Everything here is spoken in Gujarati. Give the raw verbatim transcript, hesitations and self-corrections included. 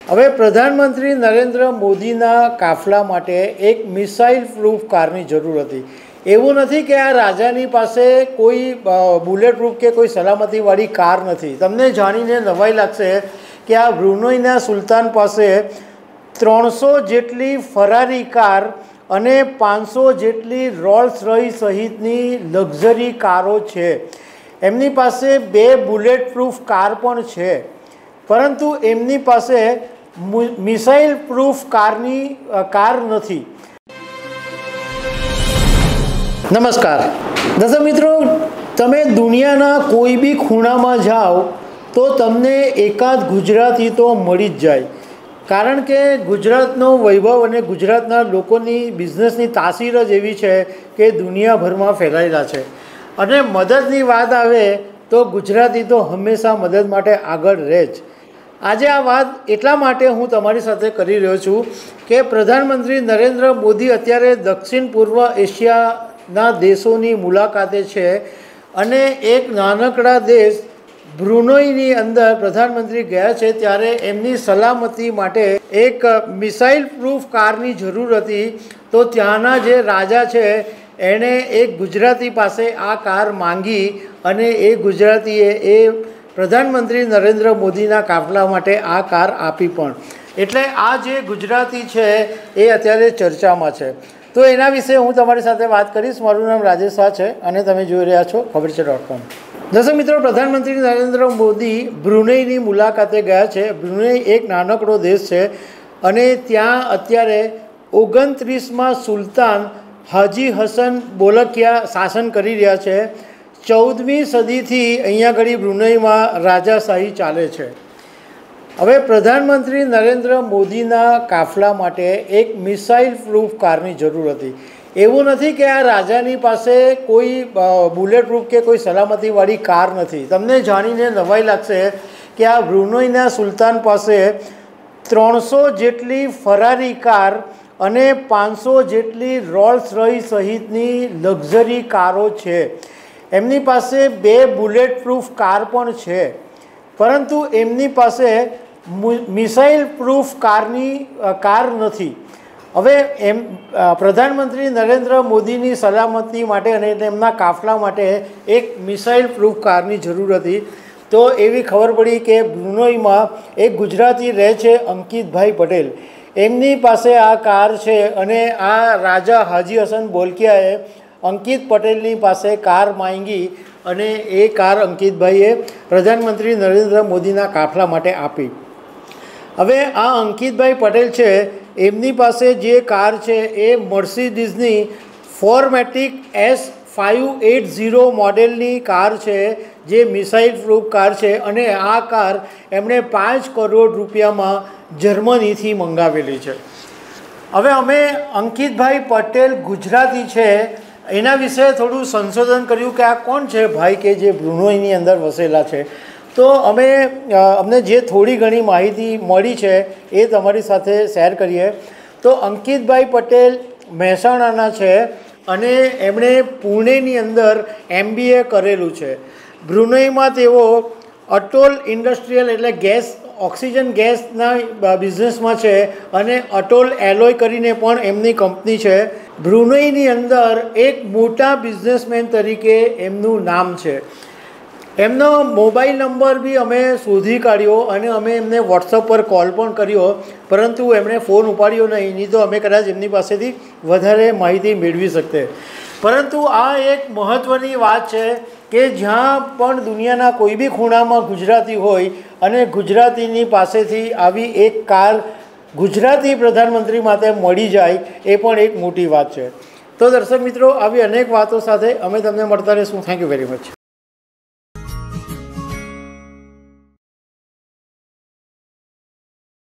હવે પ્રધાનમંત્રી નરેન્દ્ર મોદીના કાફલા માટે એક મિસાઇલ પ્રૂફ કારની જરૂર હતી। એવું નથી કે આ રાજાની પાસે કોઈ બુલેટ પ્રૂફ કે કોઈ સલામતીવાળી કાર નથી। તમને જાણીને નવાઈ લાગશે કે આ બ્રુનેઈના સુલતાન પાસે ત્રણસો જેટલી ફરારી કાર અને પાંચસો જેટલી રોલ્સ રોયસ સહિતની લક્ઝરી કારો છે। એમની પાસે બે બુલેટ પ્રૂફ કાર પણ છે, પરંતુ એમની પાસે મિસાઇલ પ્રૂફ કારની કાર નથી। નમસ્કાર દર્શક મિત્રો, તમે દુનિયાના કોઈ બી ખૂણામાં જાઓ તો તમને એકાદ ગુજરાતી તો મળી જ જાય, કારણ કે ગુજરાતનો વૈભવ અને ગુજરાતના લોકોની બિઝનેસની તાસીર જ એવી છે કે દુનિયાભરમાં ફેલાયેલા છે। અને મદદની વાત આવે તો ગુજરાતી તો હંમેશા મદદ માટે આગળ રહે જ। આજે આ વાત એટલા માટે હું તમારી સાથે કરી રહ્યો છું કે પ્રધાનમંત્રી નરેન્દ્ર મોદી અત્યારે દક્ષિણ પૂર્વ એશિયાના દેશોની મુલાકાતે છે અને એક નાનકડા દેશ બ્રુનેઈની અંદર પ્રધાનમંત્રી ગયા છે, ત્યારે એમની સલામતી માટે એક મિસાઇલ પ્રૂફ કારની જરૂર હતી। તો ત્યાંના જે રાજા છે એણે એક ગુજરાતી પાસે આ કાર માંગી અને એ ગુજરાતીએ એ પ્રધાનમંત્રી નરેન્દ્ર મોદીના કાફલા માટે આ કાર આપી પણ। એટલે આ જે ગુજરાતી છે એ અત્યારે ચર્ચામાં છે। તો એના વિશે હું તમારી સાથે વાત કરીશ। મારું નામ રાજેશ શાહ છે અને તમે જોઈ રહ્યા છો ખબર છે ડોટ કોમ। દર્શક મિત્રો, પ્રધાનમંત્રી નરેન્દ્ર મોદી બ્રુનેઈની મુલાકાતે ગયા છે। બ્રુનેઈ એક નાનકડો દેશ છે અને ત્યાં અત્યારે ઓગણત્રીસમાં સુલતાન હાજી હસન બોલકિયા શાસન કરી રહ્યા છે। ચૌદમી સદીથી અહીંયા આગળ બ્રુનેઈમાં રાજાશાહી ચાલે છે। હવે પ્રધાનમંત્રી નરેન્દ્ર મોદીના કાફલા માટે એક મિસાઇલ પ્રૂફ કારની જરૂર હતી। એવું નથી કે આ રાજાની પાસે કોઈ બુલેટ પ્રૂફ કે કોઈ સલામતીવાળી કાર નથી। તમને જાણીને નવાઈ લાગશે કે આ બ્રુનેઈના સુલતાન પાસે ત્રણસો જેટલી ફરારી કાર અને પાંચસો જેટલી રોલ્સ રોયસ સહિતની લક્ઝરી કારો છે। એમની પાસે બે બુલેટ પ્રૂફ કાર પણ છે, પરંતુ એમની પાસે મિસાઇલ પ્રૂફ કારની કાર નથી। હવે એમ પ્રધાનમંત્રી નરેન્દ્ર મોદીની સલામતી માટે અને તેમના કાફલા માટે એક મિસાઇલ પ્રૂફ કારની જરૂર હતી। તો એવી ખબર પડી કે બ્રુનેઈમાં એક ગુજરાતી રહે છે, અંકિતભાઈ પટેલ, એમની પાસે આ કાર છે અને આ રાજા હાજી હસન બોલકિયાએ અંકિત પટેલની પાસે કાર માંગી અને એ કાર અંકિતભાઈએ પ્રધાનમંત્રી નરેન્દ્ર મોદીના કાફલા માટે આપી। હવે આ અંકિતભાઈ પટેલ છે, એમની પાસે જે કાર છે એ મર્સિડીઝની formatic S five eight zero મોડેલની કાર છે, જે મિસાઇલ પ્રૂફ કાર છે અને આ કાર એમણે પાંચ કરોડ રૂપિયામાં જર્મનીથી મંગાવેલી છે। હવે અમે અંકિતભાઈ પટેલ ગુજરાતી છે એના વિશે થોડું સંશોધન કર્યું કે આ કોણ છે ભાઈ કે જે બ્રુનેઈની અંદર વસેલા છે। તો અમે અમને જે થોડી ઘણી માહિતી મળી છે એ તમારી સાથે શેર કરીએ। તો અંકિતભાઈ પટેલ મહેસાણાના છે અને એમણે પુણેની અંદર એમ બી એ કરેલું છે। બ્રુનેઈમાં તેઓ અટોલ ઇન્ડસ્ટ્રીયલ એટલે ગેસ ઓક્સિજન ગેસના બિઝનેસમાં છે અને અટોલ એલોય કરીને પણ એમની કંપની છે। બ્રુનેઈની અંદર એક મોટા બિઝનેસમેન તરીકે એમનું નામ છે। એમનો મોબાઈલ નંબર બી અમે શોધી કાઢ્યો અને અમે એમને વોટ્સઅપ પર કોલ પણ કર્યો, પરંતુ એમણે ફોન ઉપાડ્યો નહીં, નહીં તો અમે કદાચ એમની પાસેથી વધારે માહિતી મેળવી શકતે। પરંતુ આ એક મહત્ત્વની વાત છે કે જ્યાં પણ દુનિયાના કોઈ બી ખૂણામાં ગુજરાતી હોય અને ગુજરાતીની પાસેથી આવી એક કાર ગુજરાતી પ્રધાનમંત્રી માટે મળી જાય એ પણ એક મોટી વાત છે। તો દર્શક મિત્રો, આવી અનેક વાતો સાથે અમે તમને મળતા રહીશું। Thank you very much.